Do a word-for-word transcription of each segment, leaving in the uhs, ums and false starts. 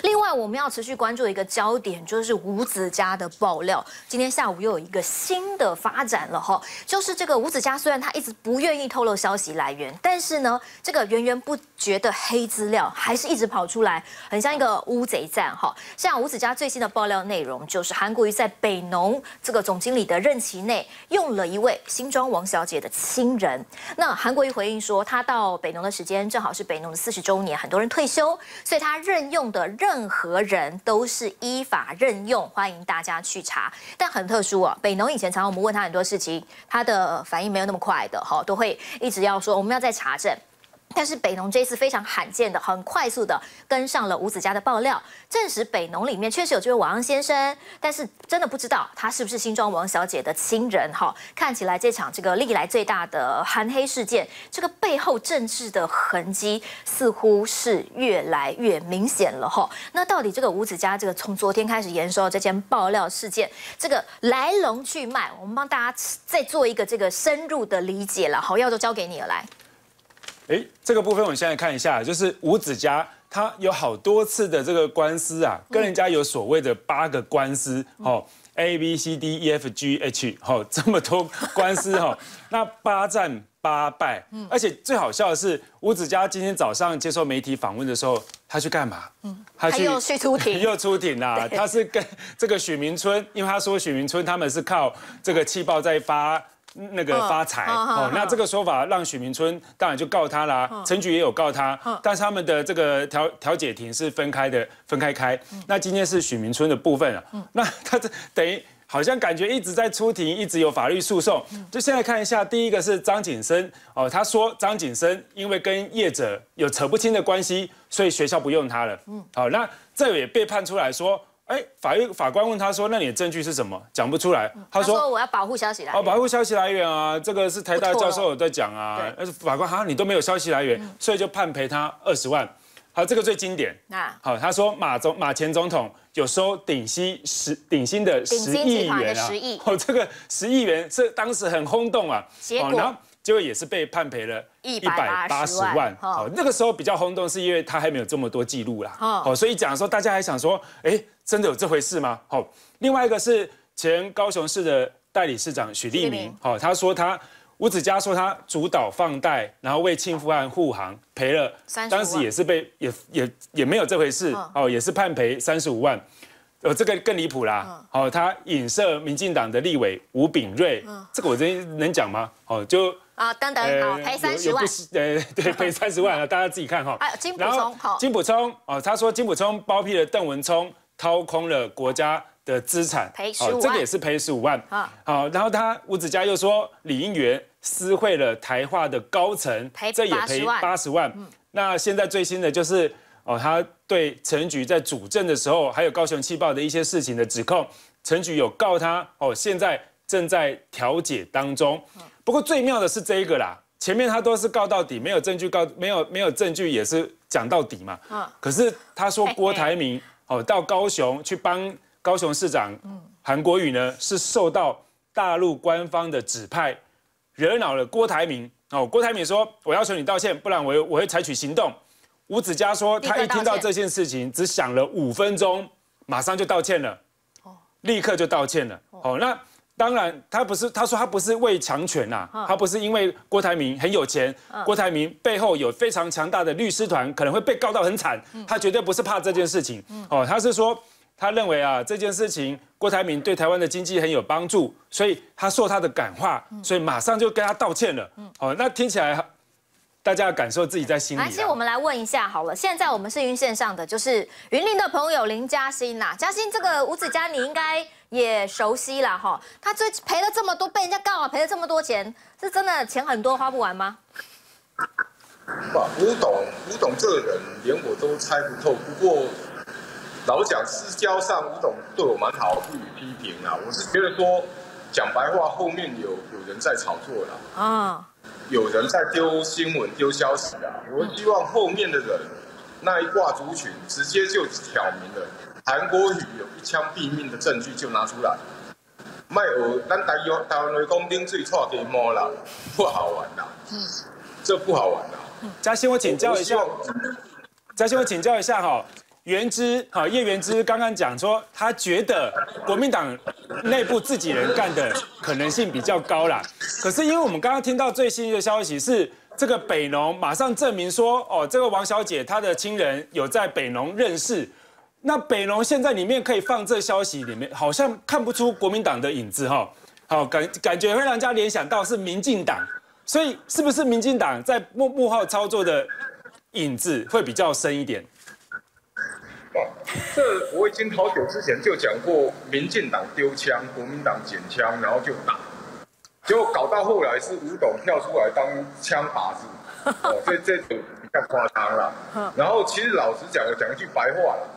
另外，我们要持续关注的一个焦点就是吴子嘉的爆料。今天下午又有一个新的发展了哈，就是这个吴子嘉虽然他一直不愿意透露消息来源，但是呢，这个源源不绝的黑资料还是一直跑出来，很像一个乌贼战哈。像吴子嘉最新的爆料内容，就是韩国瑜在北农这个总经理的任期内，用了一位新庄王小姐的亲人。那韩国瑜回应说，他到北农的时间正好是北农的四十周年，很多人退休，所以他任用的任何人都是依法任用，欢迎大家去查。但很特殊啊，北农以前常常我们问他很多事情，他的反应没有那么快的哈，都会一直要说我们要再查证。但是北农这一次非常罕见的、很快速的跟上了吴子嘉的爆料，证实北农里面确实有这位王阳先生，但是真的不知道他是不是新庄王小姐的亲人哈。看起来这场这个历来最大的韩黑事件，这个背后政治的痕迹似乎是越来越明显了哈。那到底这个吴子嘉这个从昨天开始延烧这件爆料事件，这个来龙去脉，我们帮大家再做一个这个深入的理解了。好，耀州交给你了，来。 哎，这个部分我们现在看一下，就是吴子嘉他有好多次的这个官司啊，跟人家有所谓的八个官司，哦 ，A B C D E F G H， 哦，这么多官司哈，那八战八败，而且最好笑的是，吴子嘉今天早上接受媒体访问的时候，他去干嘛？嗯， 他去又去出庭， 又出庭啦。他是跟这个许明春，因为他说许明春他们是靠这个气爆在发。那个发财哦，那这个说法让许明春当然就告他啦，陈菊也有告他，但是他们的这个调调解庭是分开的，分开开。那今天是许明春的部分啊，那他这等于好像感觉一直在出庭，一直有法律诉讼。就现在看一下，第一个是张景生哦，他说张景生因为跟业者有扯不清的关系，所以学校不用他了。嗯，好，那这也被判出来说。哎，法律法官问他说：“那你的证据是什么？”讲不出来。 他说：“他说我要保护消息来源。” 哦，保护消息来源啊，这个是台大教授有在讲啊。但是法官哈，你都没有消息来源，嗯、所以就判赔他二十万。好，这个最经典。啊，好，他说马总马前总统有收顶薪十顶薪的十亿元啊。哦，这个十亿元是当时很轰动啊。 结果。哦结果也是被判赔了一百八十万，哦，那个时候比较轰动，是因为他还没有这么多记录啦，哦，所以讲的时候大家还想说，哎，真的有这回事吗？好，另外一个是前高雄市的代理市长许立明，好，他说他吴子嘉说他主导放贷，然后为庆富案护航赔了，当时也是被也也也没有这回事，哦，也是判赔三十五万。呃，这个更离谱啦！哦，他影射民进党的立委吴炳瑞，这个我真能讲吗？哦，就啊，等等，好，赔三十万， 呃，对，赔三十万了，大家自己看哈。 还有金补充，好， 金补充哦，他说金补充包庇了邓文聪，掏空了国家的资产， 赔十五万， 这个也是赔十五万啊。好，然后他吴子嘉又说李英元私会了台化的高层，这也赔八十万。那现在最新的就是。哦，他对陈菊在主政的时候，还有高雄气爆的一些事情的指控，陈菊有告他，哦，现在正在调解当中。不过最妙的是这一个啦，前面他都是告到底，没有证据告，没有没有证据也是讲到底嘛。可是他说郭台铭哦到高雄去帮高雄市长韩国瑜呢，是受到大陆官方的指派，惹恼了郭台铭。哦，郭台铭说我要求你道歉，不然我我会采取行动。吴子嘉说，他一听到这件事情，只想了五分钟，马上就道歉了，立刻就道歉了。哦，那当然，他不是，他说他不是为强权呐，他不是因为郭台铭很有钱，郭台铭背后有非常强大的律师团，可能会被告到很惨，他绝对不是怕这件事情。哦，他是说，他认为啊，这件事情郭台铭对台湾的经济很有帮助，所以他受他的感化，所以马上就跟他道歉了。哦，那听起来。大家要感受自己在心里。而且我们来问一下好了，现在我们是云线上的，就是云林的朋友林嘉欣呐，嘉欣这个吴子嘉你应该也熟悉啦哈，他最赔了这么多，被人家告啊，赔了这么多钱，是真的钱很多花不完吗？ 哇，吴董，吴董这个人连我都猜不透。不过老讲私交上，吴董对我蛮好，不予批评啦。我是觉得说，讲白话，后面有有人在炒作啦。啊。有人在丢新闻、丢消息啊！我希望后面的人那一挂族群直接就挑明了，韩国瑜有一枪毙命的证据就拿出来。卖我咱台湾台湾的公兵最错给摸啦，不好玩啦。嗯，这不好玩啦。 嘉欣，我请教一下，嘉欣，我请教一下哈， 元之，好，叶元之刚刚讲说，他觉得国民党内部自己人干的可能性比较高啦。可是因为我们刚刚听到最新的消息是，这个北农马上证明说，哦，这个王小姐她的亲人有在北农认识。那北农现在里面可以放这消息里面，好像看不出国民党的影子哈。好，感感觉会让人家联想到是民进党，所以是不是民进党在幕幕后操作的影子会比较深一点？ 这我已经好久之前就讲过，民进党丢枪，国民党捡枪，然后就打，结果搞到后来是吴董跳出来当枪靶子，哦，这这种比较夸张了。然后其实老实讲，我讲一句白话了，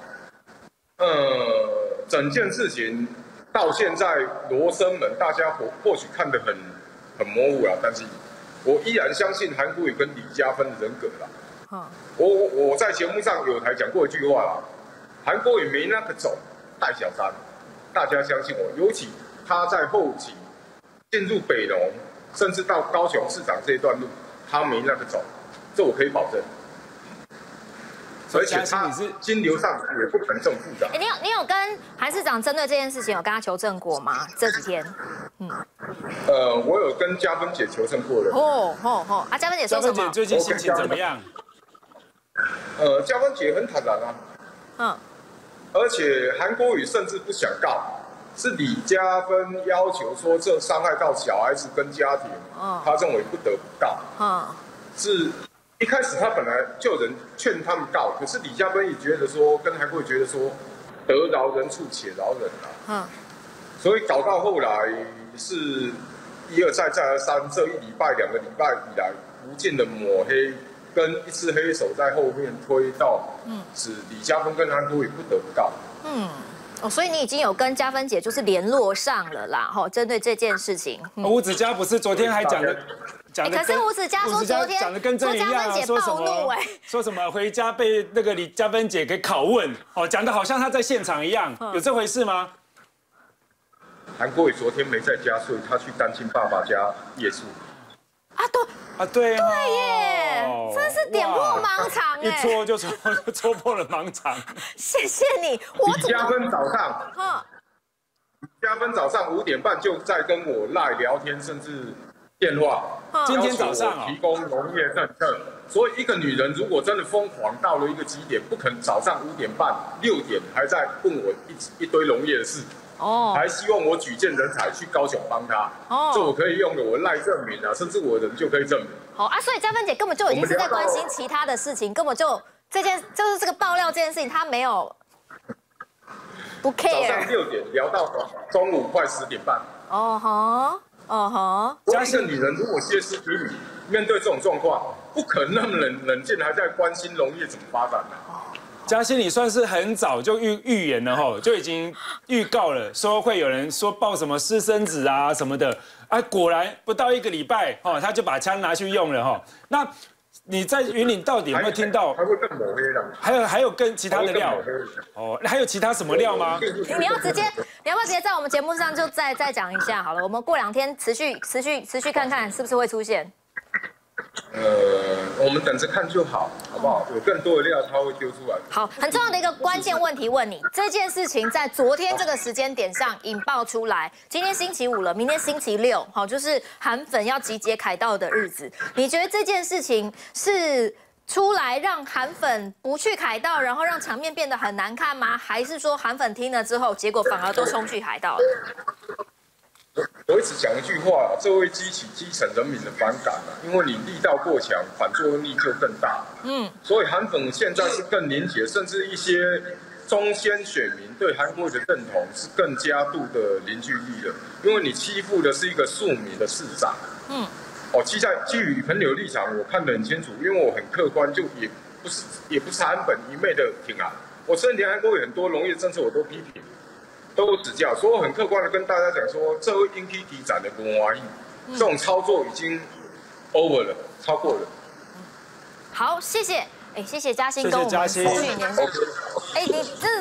呃，整件事情到现在罗生门，大家或或许看得很很模糊了，但是我依然相信韩国瑜跟李嘉芬的人格啦。我我我在节目上有台讲过一句话啦。韩国瑜没那个种带小三，大家相信我。尤其他在后期进入北农，甚至到高雄市长这一段路，他没那个种，这我可以保证。而且他金流上也不可能这么复杂。 你有你有跟韩市长针对这件事情有跟他求证过吗？这几天，嗯， 呃，我有跟嘉芬姐求证过了。 哦哦哦，啊，嘉芬姐说什么？ 嘉芬姐最近心情怎么样？ 呃，嘉芬姐很坦然啊。 嗯。 而且韩国瑜甚至不想告，是李嘉芬要求说这伤害到小孩子跟家庭，哦、他认为不得不告。哦、是一开始他本来就有人劝他们告，可是李嘉芬也觉得说，跟韩国瑜觉得说，得饶人处且饶人啊。嗯、所以搞到后来是一而再再而三，这一礼拜两个礼拜以来无尽的抹黑。跟一只黑手在后面推到，嗯，使李嘉芬跟韩国瑜不得不告。 嗯，哦，所以你已经有跟嘉芬姐就是联络上了啦，哈，针对这件事情。 嗯、吴子嘉不是昨天还讲的，讲的、 欸，可是吴子嘉说昨天讲的跟这一样、啊，说什么？说什么回家被那个李嘉芬姐给拷问，哦，讲的好像他在现场一样，嗯、有这回事吗？ 韩国瑜昨天没在家，所以他去单亲爸爸家夜宿。 啊，对啊，对对耶，真是点破盲肠哎， 一戳就戳戳破了盲肠。 谢谢你，我李嘉芬早上，哈，李嘉芬早上五点半就在跟我赖聊天，甚至电话。 今天早上提供农业政策，所以一个女人如果真的疯狂到了一个极点，不可能早上五点半、六点还在问我一一堆农业的事。哦，还希望我举荐人才去高雄帮他，哦，这我可以用的，我赖证明啊，甚至我的人就可以证明。 好啊，所以嘉芬姐根本就已经是在关心其他的事情，根本就这件就是这个爆料这件事情，她没有不 care。 早上六点聊到中午快十点半。 哦吼，哦吼。 嘉一个女人如果歇斯底里，面对这种状况，不可能那么冷冷静，还在关心农业怎么发展呢、啊？ 嘉欣，你算是很早就预预言了吼，就已经预告了，说会有人说报什么私生子啊什么的，啊，果然不到一个礼拜，哦，他就把枪拿去用了哈。那你在云林到底有没有听到？ 还会更抹黑的？ 还有还有更其他的料？哦，还有其他什么料吗？ 你要直接，你要不要直接在我们节目上就再再讲一下好了？我们过两天持续持续持续看看是不是会出现。 呃，我们等着看就好，好不好？有更多的料，他会丢出来。 好，很重要的一个关键问题问你，这件事情在昨天这个时间点上引爆出来，今天星期五了，明天星期六，好，就是韩粉要集结凯道的日子。你觉得这件事情是出来让韩粉不去凯道，然后让场面变得很难看吗？还是说韩粉听了之后，结果反而都冲去凯道了？ 我一直讲一句话，这会激起基层人民的反感啊，因为你力道过强，反作用力就更大。嗯，所以韩粉现在是更凝结，甚至一些中间选民对韩国瑜的认同是更加度的凝聚力了。因为你欺负的是一个庶民的市长。嗯，哦，基在基于朋友立场，我看得很清楚，因为我很客观，就也不是也不是韩粉一昧的挺啊。我甚至连韩国瑜很多农业政策我都批评。都指教，所以我很客观的跟大家讲说，这位引起提展的文化意，这种操作已经 over 了，超过了。 好，谢谢，哎，谢谢嘉欣跟我们持续联系。哎，你真的是好。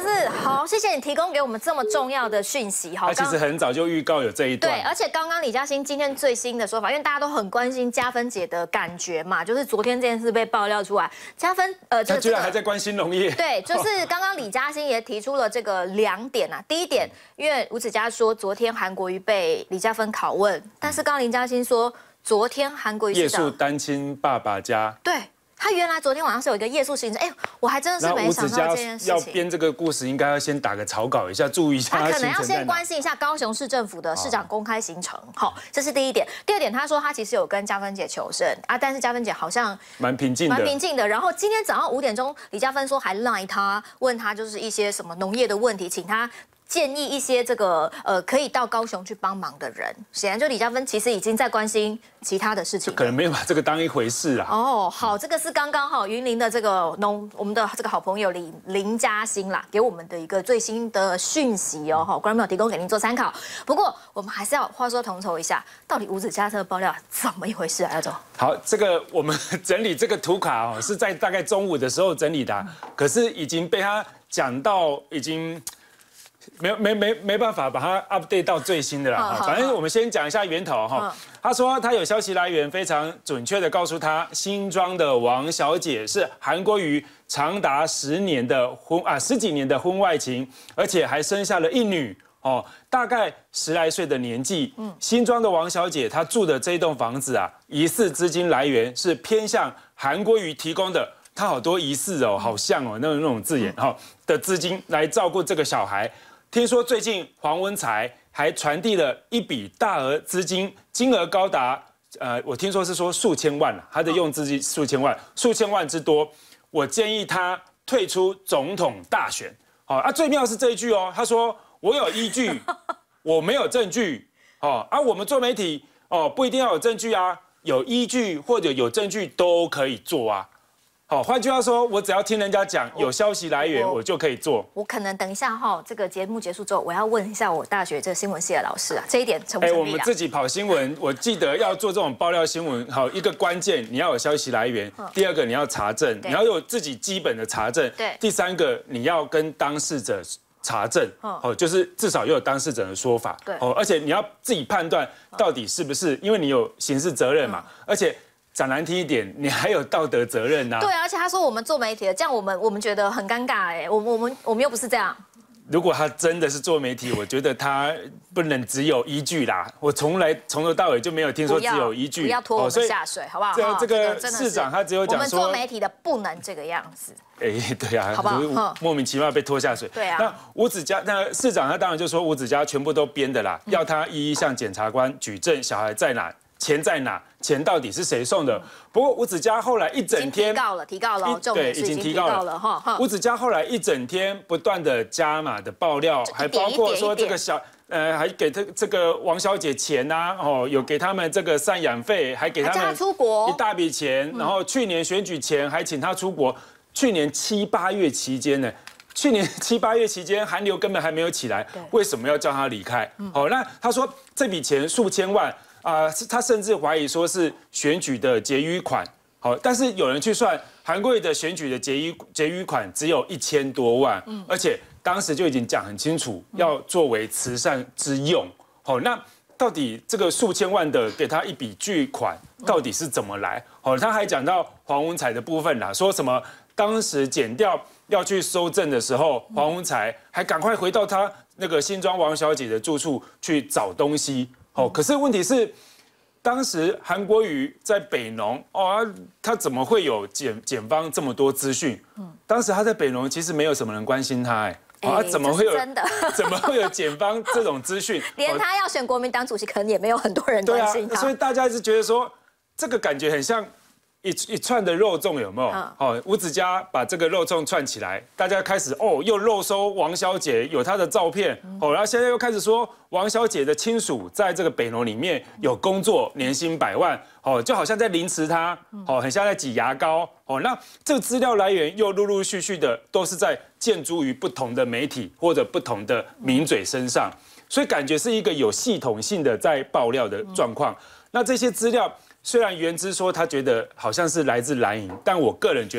好，谢谢你提供给我们这么重要的讯息。 好，他其实很早就预告有这一段。 对，而且刚刚李嘉欣今天最新的说法，因为大家都很关心嘉芬姐的感觉嘛，就是昨天这件事被爆料出来，嘉芬呃， 他居然还在关心农业。 对，就是刚刚李嘉欣也提出了这个两点啊。第一点，因为吴子嘉说昨天韩国瑜被李嘉芬拷问，但是刚刚林嘉欣说昨天韩国瑜夜宿单亲爸爸家。 对。他原来昨天晚上是有一个夜宿行程，哎，我还真的是没想到这件事情。 要编这个故事，应该要先打个草稿一下，注意一下他可能要先关心一下高雄市政府的市长公开行程。好，这是第一点。第二点，他说他其实有跟嘉芬姐求证啊，但是嘉芬姐好像蛮平静的， 蛮平静的。然后今天早上五点钟，李嘉芬说还赖他，问他就是一些什么农业的问题，请他建议一些这个呃可以到高雄去帮忙的人。显然，就李嘉芬其实已经在关心其他的事情， 可能没有把这个当一回事啊。 哦，好，这个是刚刚好云林的这个农我们的这个好朋友林林嘉欣啦，给我们的一个最新的讯息哦，哈，观众朋友提供给您做参考。不过我们还是要话说同筹一下，到底吴子嘉这个爆料怎么一回事啊？姚总， 好，这个我们整理这个图卡哦，是在大概中午的时候整理的、啊，可是已经被他讲到已经。没没没没办法把它 update 到最新的啦，反正我们先讲一下源头哈。他说他有消息来源非常准确的告诉他，新庄的王小姐是韩国瑜长达十年的婚啊十几年的婚外情，而且还生下了一女哦，大概十来岁的年纪。嗯，新庄的王小姐她住的这一栋房子啊，疑似资金来源是偏向韩国瑜提供的。他好多疑似哦，好像哦那种那种字眼哈的资金来照顾这个小孩。听说最近黄文才还传递了一笔大额资金，金额高达呃，我听说是说数千万了，他的用资金数千万，数千万之多。我建议他退出总统大选。好啊，最妙是这一句哦，他说我有依据，我没有证据。哦啊，我们做媒体哦，不一定要有证据啊，有依据或者有证据都可以做啊。好，换句话说，我只要听人家讲有消息来源，我, 我就可以做。 我可能等一下哈，这个节目结束之后，我要问一下我大学这个新闻系的老师啊，这一点成不成立啊？ 我们自己跑新闻，我记得要做这种爆料新闻，好，一个关键你要有消息来源，嗯、第二个你要查证，你要有自己基本的查证， 对， 第三个你要跟当事者查证，哦、嗯，就是至少要有当事者的说法， 对， 哦，而且你要自己判断到底是不是，因为你有刑事责任嘛，嗯、而且。讲难听一点，你还有道德责任呐、啊。 对，而且他说我们做媒体的，这样我们我们觉得很尴尬哎，我们我们我们又不是这样。 如果他真的是做媒体，我觉得他不能只有依据啦。我从来从头到尾就没有听说只有依据， 不要拖我们下水，好不好？ 这这个市长他只有讲说， 我们做媒体的不能这个样子。 哎，对啊， 好不好？ 莫名其妙被拖下水。 对啊。 那吴子嘉，那市长他当然就说吴子嘉全部都编的啦，要他一一向检察官举证小孩在哪。钱在哪？钱到底是谁送的？不过吴子嘉后来一整天提告了，提告了， 对，已经提告了哈。吴子嘉后来一整天不断的加码的爆料，还包括说这个小呃，还给这这个王小姐钱呐，哦，有给他们这个赡养费，还给他们出国一大笔钱，然后去年选举前还请他出国。去年七八月期间呢？去年七八月期间，韩流根本还没有起来，为什么要叫他离开？好，那他说这笔钱数千万。啊、呃，他甚至怀疑说是选举的结余款，好，但是有人去算韩国瑜的选举的结余结余款只有一千多万，嗯，而且当时就已经讲很清楚，要作为慈善之用，好，那到底这个数千万的给他一笔巨款，到底是怎么来？好，他还讲到黄文才的部分啦，说什么当时检调要去搜证的时候，黄文才还赶快回到他那个新庄王小姐的住处去找东西。哦，可是问题是，当时韩国瑜在北农哦，他怎么会有检检方这么多资讯？嗯，当时他在北农其实没有什么人关心他，哎，啊，怎么会有真的？ 怎么会有检方这种资讯？ 连他要选国民党主席，可能也没有很多人关心他。 对啊，所以大家是觉得说，这个感觉很像。一一串的肉粽有没有？嗯、哦，吴子嘉把这个肉粽串起来，大家开始哦，又肉搜王小姐有她的照片，哦，然后现在又开始说王小姐的亲属在这个北农里面有工作，年薪百万，哦，就好像在凌迟她，哦，很像在挤牙膏，哦，那这个资料来源又陆陆续续的都是在建筑于不同的媒体或者不同的名嘴身上，所以感觉是一个有系统性的在爆料的状况。那这些资料。虽然原之说他觉得好像是来自蓝营，但我个人觉得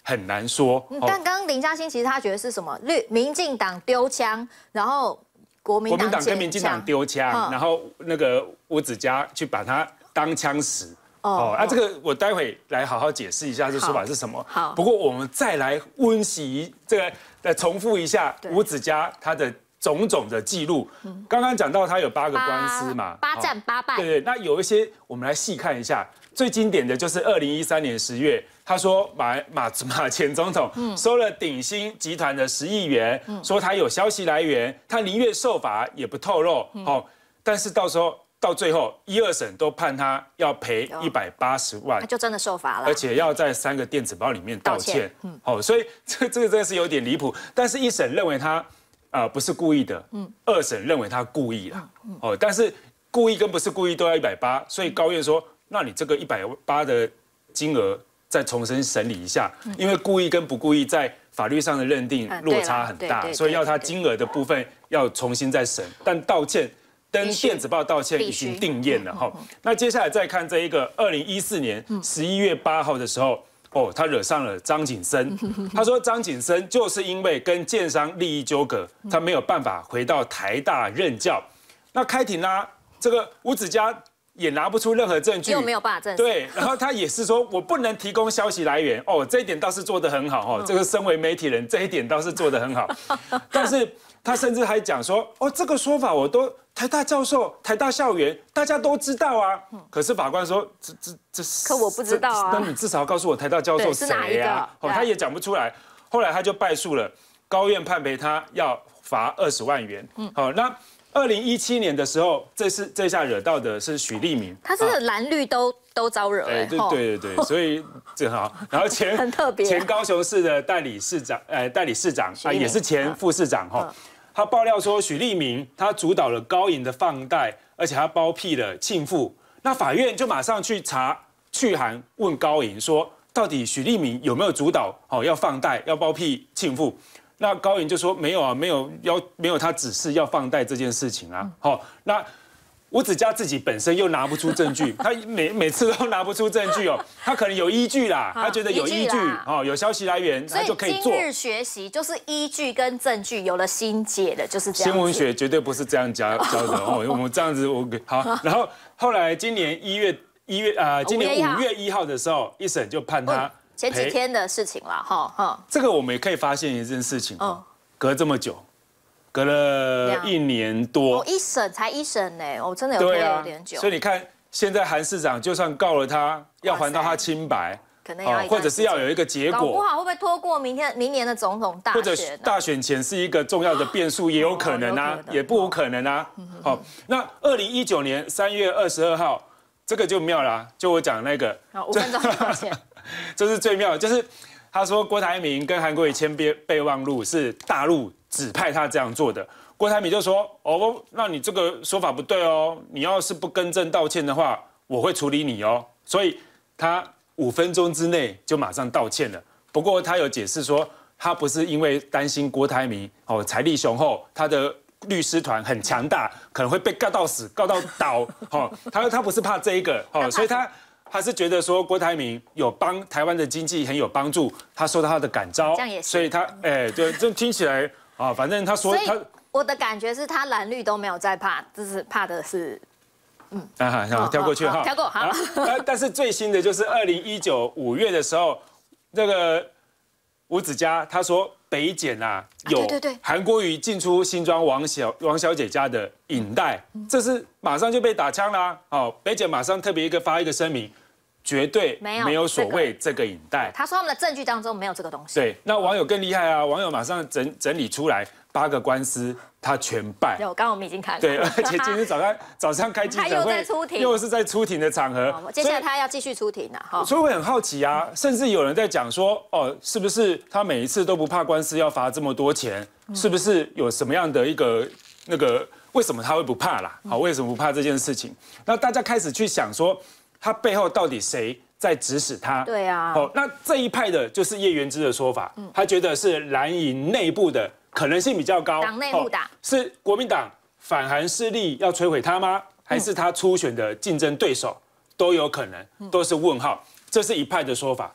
很难说。 但刚刚林嘉欣其实他觉得是什么？绿民进党丢枪，然后国民党跟民进党丢枪，然后那个吴子嘉去把他当枪使。哦，啊，这个我待会来好好解释一下这说法是什么。 好， 不过我们再来温习这个，来重复一下吴子嘉他的种种的记录。刚刚讲到他有八个官司嘛， 八战八败。 对对，那有一些我们来细看一下，最经典的就是二零一三年十月，他说马马马前总统收了鼎新集团的十亿元，说他有消息来源，他宁愿受罚也不透露。好，但是到时候。到最后，一二审都判他要赔一百八十万， 他就真的受罚了， 而且要在三个电子报里面道歉。嗯，好，所以这这个真的是有点离谱。但是一审认为他啊、呃、不是故意的，嗯，二审认为他故意了，嗯、哦，但是故意跟不是故意都要一百八，所以高院说，那你这个一百八的金额再重新审理一下，嗯、因为故意跟不故意在法律上的认定落差很大，嗯、所以要他金额的部分要重新再审，但道歉。跟电子报道歉已经定验了哈，那接下来再看这一个二零一四年十一月八号的时候，哦，他惹上了张景森，他说张景森就是因为跟建商利益纠葛，他没有办法回到台大任教。那开庭啦，这个吴子嘉也拿不出任何证据， 又没有办法证实。 对，然后他也是说我不能提供消息来源，哦，这一点倒是做得很好哦，这个身为媒体人这一点倒是做得很好，但是他甚至还讲说，哦，这个说法我都。台大教授、台大校园，大家都知道啊。可是法官说，这这这是， 可我不知道啊。 那你至少要告诉我台大教授谁啊？哦，他也讲不出来。后来他就败诉了，高院判赔他要罚二十万元。嗯，好，那二零一七年的时候，这是这下惹到的是许立明， 他是蓝绿都都招惹。哎， 对对对对，所以这好。然后前很特别， 前高雄市的代理市长，呃，代理市长啊，也是前副市长哈。他爆料说，许立明他主导了高银的放贷，而且他包庇了庆富。那法院就马上去查去函问高银说，到底许立明有没有主导哦要放贷要包庇庆富？那高银就说没有啊，没有要没有他指示要放贷这件事情啊。好，那吴子嘉自己本身又拿不出证据，他每每次都拿不出证据哦，他可能有依据啦，他觉得有依据哦，有消息来源，他就可以做。 所以今日学习就是依据跟证据有了新解的，就是这样。 新闻学绝对不是这样教教的哦，我们这样子我好，然后后来今年一月一月啊，今年五月一号的时候，一审就判他前几天的事情了哈哈。 这个我们也可以发现一件事情，哦，隔这么久。隔了一年多， 哦，一审才一审呢，我真的有拖有点久。 所以你看，现在韩市长就算告了他，要还到他清白， 可能要或者是要有一个结果，搞不好会不会拖过明天明年的总统大选？ 或者大选前是一个重要的变数，也有可能啊，也不无可能啊。好，那二零一九年三月二十二号，这个就妙了，就我讲那个， 五分钟道歉， 这是最妙的，就是他说郭台铭跟韩国瑜签备备忘录是大陆指派他这样做的，郭台铭就说：“哦，那你这个说法不对哦，你要是不更正道歉的话，我会处理你哦。”所以他五分钟之内就马上道歉了。不过他有解释说，他不是因为担心郭台铭哦财力雄厚，他的律师团很强大，可能会被告到死、告到倒。哦，他他不是怕这一个哦，所以他。他是觉得说郭台铭有帮台湾的经济很有帮助，他受到他的感召，所以他哎，就就听起来啊，反正他说他， 我的感觉是他蓝绿都没有在怕，就是怕的是， 嗯啊，好，跳过去哈， 跳过好。 但是最新的就是二零一九五月的时候，那个吴子嘉他说北检啊有韩国瑜进出新庄王小王小姐家的影带，这是马上就被打枪啦。哦，北检马上特别一个发一个声明。绝对没有所谓这个影带， 他说他们的证据当中没有这个东西。 对，那网友更厉害啊！网友马上整整理出来八个官司，他全败。 有，刚刚我们已经看了。 对，而且今天早上早上开记者会， 又在出庭， 又是在出庭的场合。 接下来他要继续出庭了哈。 所以我很好奇啊，甚至有人在讲说，哦，是不是他每一次都不怕官司要罚这么多钱？是不是有什么样的一个那个？为什么他会不怕啦？好，为什么不怕这件事情？那大家开始去想说。他背后到底谁在指使他？ 对啊， 哦，那这一派的就是叶元之的说法，他觉得是蓝营内部的可能性比较高， 党内互打， 是国民党反韩势力要摧毁他吗？还是他初选的竞争对手都有可能，都是问号。这是一派的说法。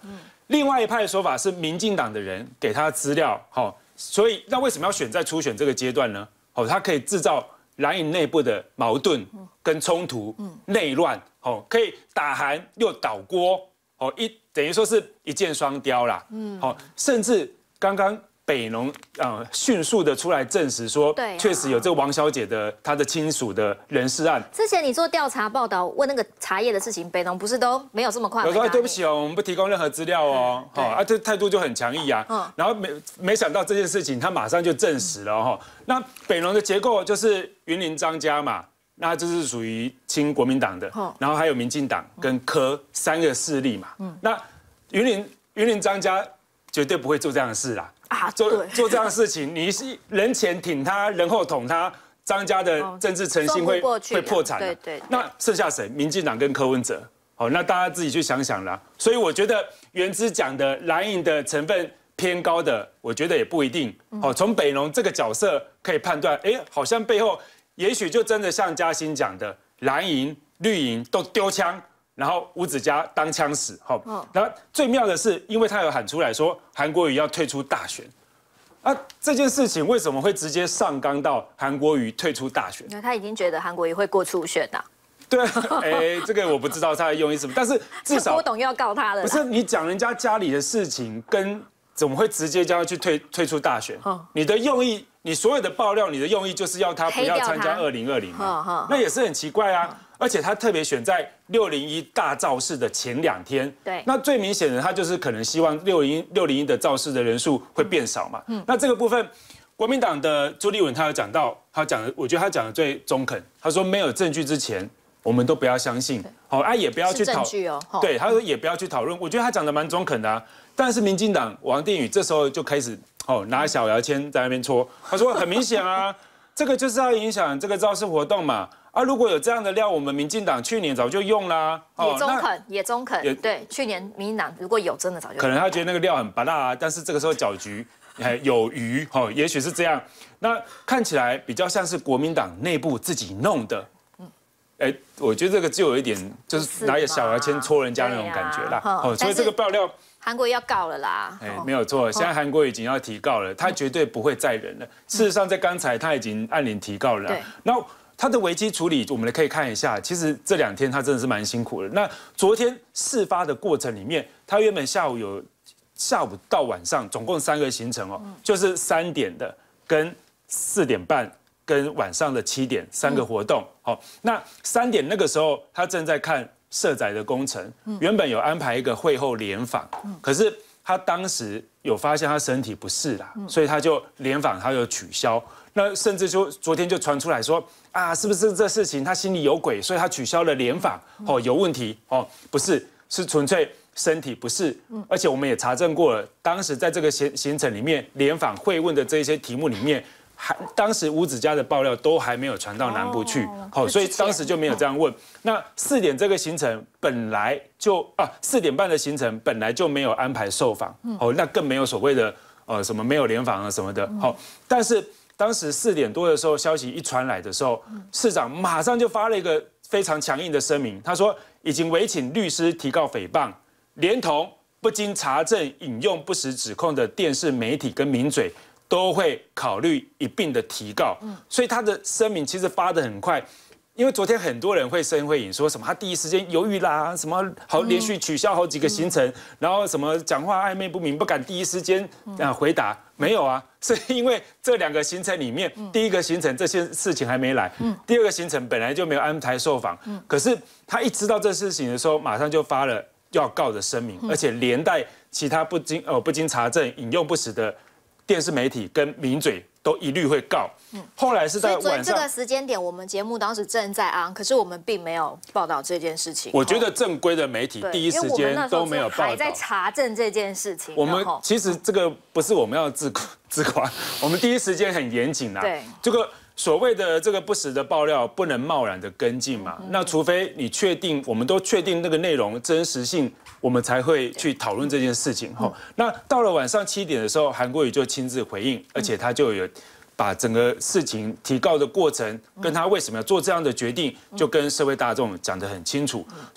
另外一派的说法是民进党的人给他资料，好，所以那为什么要选在初选这个阶段呢？好，他可以制造蓝营内部的矛盾跟冲突、内乱，好，可以打韩又倒锅，哦，一等于说是一箭双雕啦，嗯，好，甚至刚刚。北农呃迅速的出来证实说，对、啊，确实有这个王小姐的她的亲属的人事案。 之前你做调查报道问那个茶叶的事情，北农不是都没有这么快？ 我说、哎、对不起哦，我们不提供任何资料哦，好、嗯、啊，这态度就很强硬啊。嗯、然后没没想到这件事情，他马上就证实了哈、哦。那北农的结构就是云林张家嘛，那这是属于亲国民党的，嗯、然后还有民进党跟柯三个势力嘛。嗯、那云林云林张家绝对不会做这样的事啦。啊，做做这样的事情，你是人前挺他，人后捅他，张家的政治诚信会、哦、会破产。对 对, 对。那剩下谁？民进党跟柯文哲。好，那大家自己去想想啦。所以我觉得元之讲的蓝营的成分偏高的，我觉得也不一定。好，从北农这个角色可以判断，哎，好像背后也许就真的像嘉欣讲的，蓝营、绿营都丢枪。然后吴子嘉当枪使，好，然后最妙的是，因为他有喊出来说韩国瑜要退出大选，啊，这件事情为什么会直接上纲到韩国瑜退出大选？ 因为他已经觉得韩国瑜会过初选呐。 对，哎，这个我不知道他的用意是什么，但是至少郭董又要告他了。 不是你讲人家家里的事情，跟怎么会直接叫他去退退出大选？你的用意，你所有的爆料，你的用意就是要他不要参加二零二零嘛？那也是很奇怪啊。而且他特别选在六零一大造势的前两天，对，那最明显的他就是可能希望六零六零一的造势的人数会变少嘛，嗯，那这个部分，国民党的朱立伦他有讲到，他讲的，我觉得他讲的最中肯，他说没有证据之前，我们都不要相信，好啊，也不要去讨， 哦， 对，他说也不要去讨论，我觉得他讲的蛮中肯的啊，但是民进党王定宇这时候就开始哦拿小牙签在那边戳，他说很明显啊，这个就是要影响这个造势活动嘛。啊，如果有这样的料，我们民进党去年早就用啦。 也中肯，也中肯。也对，去年民进党如果有，真的早就用。 可能他觉得那个料很拔辣啊，但是这个时候搅局还有余，哦，也许是这样。那看起来比较像是国民党内部自己弄的。嗯，哎，我觉得这个就有一点，就是拿小牙签戳人家那种感觉啦。哦，所以这个爆料。 韩国瑜要告了啦， 哎，没有错，现在韩国瑜已经要提告了，他绝对不会再忍了。事实上，在刚才他已经按铃提告了。对，然后。他的危机处理，我们来可以看一下。其实这两天他真的是蛮辛苦的。那昨天事发的过程里面，他原本下午有下午到晚上总共三个行程哦，就是三点的、跟四点半、跟晚上的七点三个活动。好，那三点那个时候他正在看社宅的工程，原本有安排一个会后联访，可是他当时有发现他身体不适啦，所以他就联访他就取消。那甚至就昨天就传出来说啊，是不是这事情他心里有鬼，所以他取消了联访哦，有问题哦，不是，是纯粹身体不适，而且我们也查证过了，当时在这个行行程里面联访会问的这些题目里面，还当时吴子嘉的爆料都还没有传到南部去，好，所以当时就没有这样问。那四点这个行程本来就啊，四点半的行程本来就没有安排受访，哦，那更没有所谓的呃什么没有联访啊什么的，好，但是。当时四点多的时候，消息一传来的时候，市长马上就发了一个非常强硬的声明，他说已经委请律师提告诽谤，连同不经查证引用不实指控的电视媒体跟名嘴，都会考虑一并的提告。所以他的声明其实发得很快。因为昨天很多人会声会影，说什么他第一时间犹豫啦，什么好连续取消好几个行程，嗯、然后什么讲话暧昧不明，不敢第一时间啊回答，没有啊，是因为这两个行程里面，嗯、第一个行程这些事情还没来，嗯、第二个行程本来就没有安排受访，嗯、可是他一知道这事情的时候，马上就发了要告的声明，嗯、而且连带其他不经呃不经查证引用不实的电视媒体跟名嘴。都一律会告。嗯，后来是在晚上。所以这个时间点，我们节目当时正在昂，可是我们并没有报道这件事情。 我觉得正规的媒体第一时间都没有报道。 还在查证这件事情。 我们其实这个不是我们要自自夸，我们第一时间很严谨啦。对，这个所谓的这个不实的爆料不能贸然的跟进嘛。嗯、那除非你确定，我们都确定那个内容真实性。我们才会去讨论这件事情哈。那到了晚上七点的时候，韩国瑜就亲自回应，而且他就有把整个事情提告的过程，跟他为什么要做这样的决定，就跟社会大众讲得很清楚。所以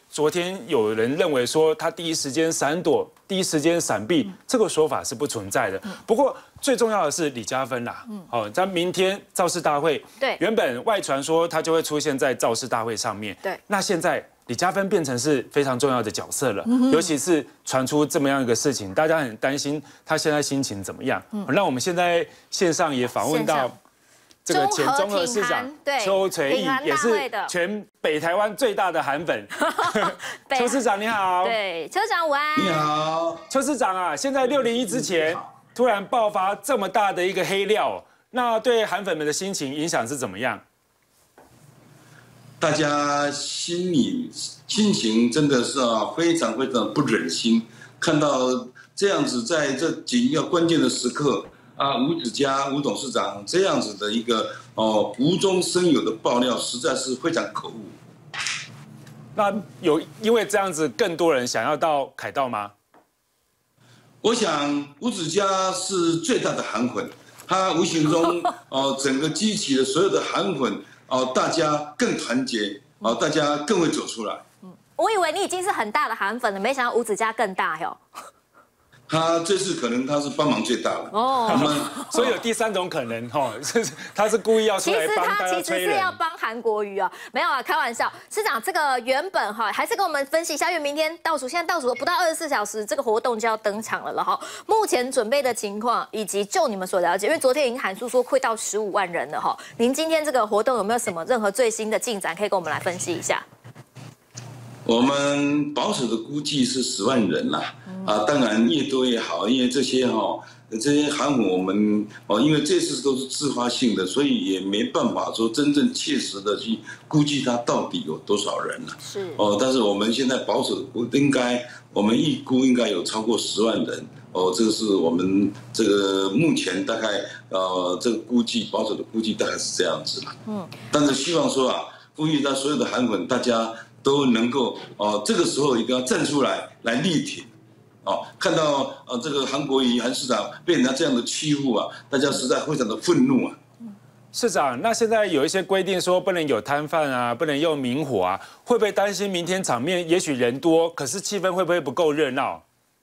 昨天有人认为说他第一时间闪躲、第一时间闪避，这个说法是不存在的。不过最重要的是李嘉芬啦，好，他明天造势大会， 对， 原本外传说他就会出现在造势大会上面， 对， 那现在李嘉芬变成是非常重要的角色了，尤其是传出这么样一个事情，大家很担心他现在心情怎么样。那我们现在线上也访问到。这个前中和市长邱垂义也是全北台湾最大的韩粉。邱市长你好， 对，邱长午安。 你好， 邱市长啊，现在六零一之前突然爆发这么大的一个黑料，那对韩粉们的心情影响是怎么样？ 大家心里心情真的是啊，非常非常不忍心，看到这样子在这紧要关键的时刻。啊，吴子嘉吴董事长这样子的一个哦无中生有的爆料，实在是非常可恶。 那有因为这样子，更多人想要到凯道吗？ 我想吴子嘉是最大的韩粉，他无形中哦整个激起了所有的韩粉哦，大家更团结哦，大家更会走出来。 嗯，我以为你已经是很大的韩粉了，没想到吴子嘉更大哟。 他这次可能他是帮忙最大了哦， 所以有第三种可能哈，他是故意要出来帮大家其实他其实是要帮韩国瑜啊，没有啊，开玩笑。市长，这个原本哈还是跟我们分析一下，因为明天倒数，现在倒数不到二十四小时，这个活动就要登场了了哈。目前准备的情况，以及就你们所了解，因为昨天已经喊出说会到十五万人了哈。您今天这个活动有没有什么任何最新的进展，可以跟我们来分析一下？ 我们保守的估计是十万人啦，啊，当然越多越好，因为这些哈、哦，这些韩粉我们哦，因为这次都是自发性的，所以也没办法说真正切实的去估计它到底有多少人了。 是哦，但是我们现在保守的估应该，我们预估应该有超过十万人。哦，这个是我们这个目前大概呃这个估计保守的估计大概是这样子了。嗯，但是希望说啊，呼吁到所有的韩粉大家。都能够哦，这个时候一定要站出来来力挺，哦，看到呃这个韩国瑜韩市长被人家这样的欺负啊，大家实在非常的愤怒啊。 市长，那现在有一些规定说不能有摊贩啊，不能用明火啊，会不会担心明天场面也许人多，可是气氛会不会不够热闹？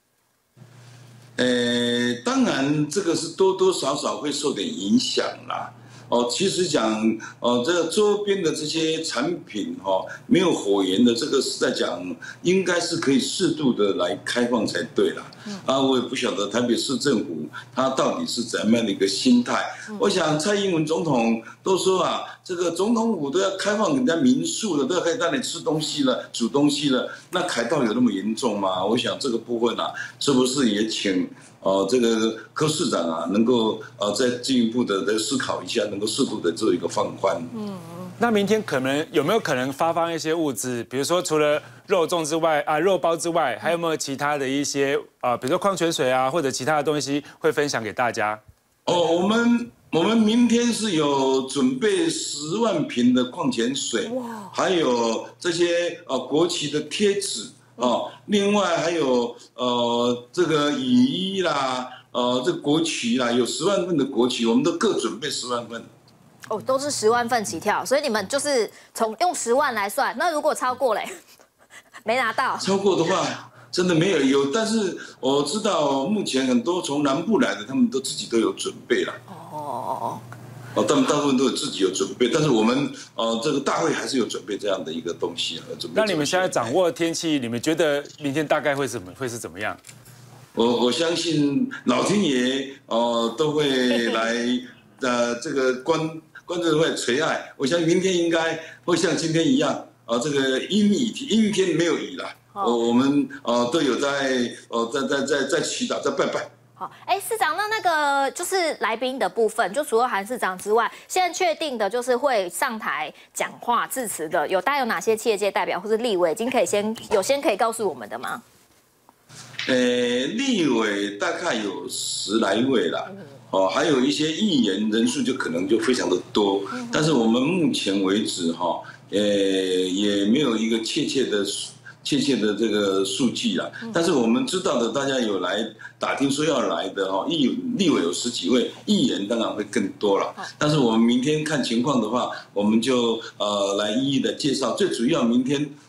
呃，当然这个是多多少少会受点影响啦。哦，其实讲，哦，这个周边的这些产品哈、哦，没有火源的，这个是在讲，应该是可以适度的来开放才对啦。啊，我也不晓得台北市政府他到底是怎么样的一个心态。我想蔡英文总统都说啊，这个总统府都要开放人家民宿了，都要可以让你吃东西了、煮东西了，那凯道有那么严重吗？我想这个部分啊，是不是也请？哦，这个柯市长啊，能够呃再进一步的再思考一下，能够适度的做一个放宽。嗯， 那明天可能有没有可能发放一些物资？比如说除了肉粽之外啊，肉包之外，还有没有其他的一些啊，比如说矿泉水啊，或者其他的东西会分享给大家？ 哦，我们我们明天是有准备十万瓶的矿泉水，还有这些呃国旗的贴纸。哦，另外还有呃这个雨衣啦，呃这个国旗啦，有十万份的国旗，我们都各准备十万份。 哦，都是十万份起跳，所以你们就是从用十万来算，那如果超过嘞，没拿到。 超过的话，真的没有有，但是我知道目前很多从南部来的，他们都自己都有准备了。哦。哦，他们大部分都有自己有准备，但是我们呃这个大会还是有准备这样的一个东西啊，准备。 那你们现在掌握天气，你们觉得明天大概会怎么会是怎么样？ 我我相信老天爷哦、呃、都会来呃这个观观众会垂爱，我相信明天应该会像今天一样啊、呃、这个阴雨阴天没有雨了，我我们呃都有在呃在在在在祈祷在拜拜。 好，哎，市长，那那个就是来宾的部分，就除了韩市长之外，现在确定的就是会上台讲话致辞的，有大概有哪些企业界代表或是立委，已经可以先有先可以告诉我们的吗？ 呃，立委大概有十来位啦，哦，还有一些议员人数就可能就非常的多，但是我们目前为止哈，呃，也没有一个确切的。确切的这个数据啦，但是我们知道的，大家有来打听说要来的哈，议立委有十几位，议员当然会更多了。但是我们明天看情况的话，我们就呃来一一的介绍。最主要明天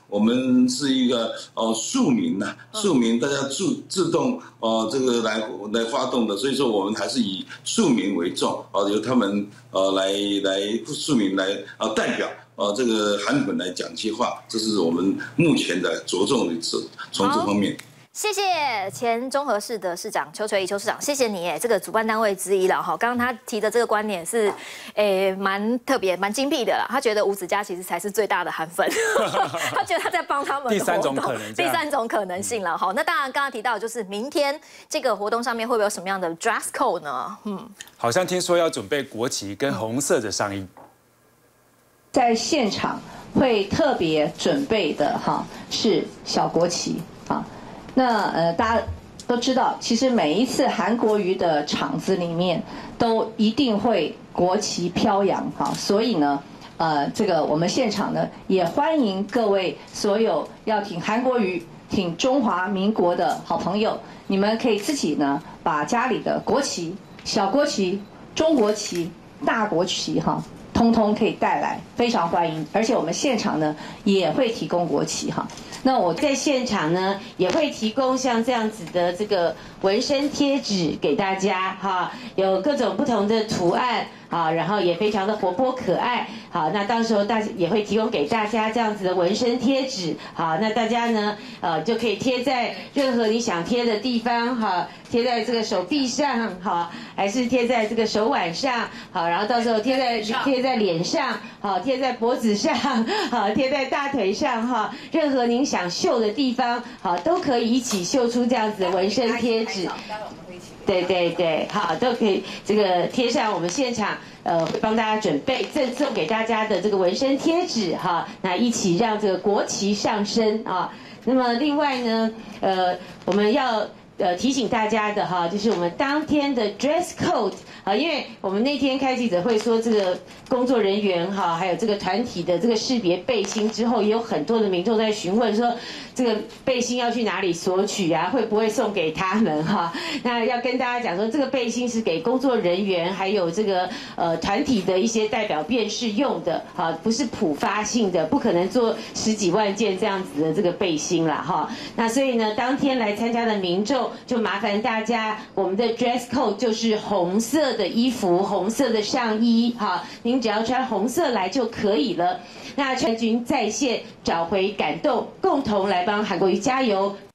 我们是一个呃庶民呐，庶民大家自自动呃这个来来发动的，所以说我们还是以庶民为重，呃由他们呃来来庶民来呃代表呃这个韩粉来讲一些话，这是我们目前的着重的从这方面。 谢谢前中和市的市长邱垂仪邱市长，谢谢你哎，这个主办单位之一了哈。刚刚他提的这个观点是，诶，蛮特别、蛮精辟的啦。他觉得吴子嘉其实才是最大的韩粉，他觉得他在帮他们。 第三种可能， 第三种可能性了哈。那当然，刚刚提到的就是明天这个活动上面会不会有什么样的 dress code 呢？嗯， 好像听说要准备国旗跟红色的上衣， 在现场会特别准备的哈是小国旗啊。那呃，大家都知道，其实每一次韩国瑜的场子里面，都一定会国旗飘扬哈。所以呢，呃，这个我们现场呢，也欢迎各位所有要挺韩国瑜、挺中华民国的好朋友，你们可以自己呢，把家里的国旗、小国旗、中国旗、大国旗哈。通通可以带来，非常欢迎。而且我们现场呢也会提供国旗哈。 那我在现场呢也会提供像这样子的这个纹身贴纸给大家哈，有各种不同的图案啊，然后也非常的活泼可爱。好，那到时候大家也会提供给大家这样子的纹身贴纸。好，那大家呢呃就可以贴在任何你想贴的地方哈，贴在这个手臂上好，还是贴在这个手腕上好，然后到时候贴在贴在脸上好，贴在脖子上好，贴在大腿上哈，任何您想绣的地方好都可以一起绣出这样子的纹身贴纸。对对对，好，都可以这个贴上我们现场呃会帮大家准备赠送给大家的这个纹身贴纸哈，那一起让这个国旗上升啊。那么另外呢，呃，我们要呃提醒大家的哈，就是我们当天的 dress code 啊，因为我们那天开记者会说这个工作人员哈，还有这个团体的这个识别背心之后，也有很多的民众在询问说，这个背心要去哪里索取啊？会不会送给他们哈？那要跟大家讲说，这个背心是给工作人员还有这个呃团体的一些代表辨识用的哈，不是普发性的，不可能做十几万件这样子的这个背心啦哈。那所以呢，当天来参加的民众就麻烦大家，我们的 dress code 就是红色的衣服、红色的上衣哈，您只要穿红色来就可以了。那全军在线找回感动，共同来帮韩国瑜加油。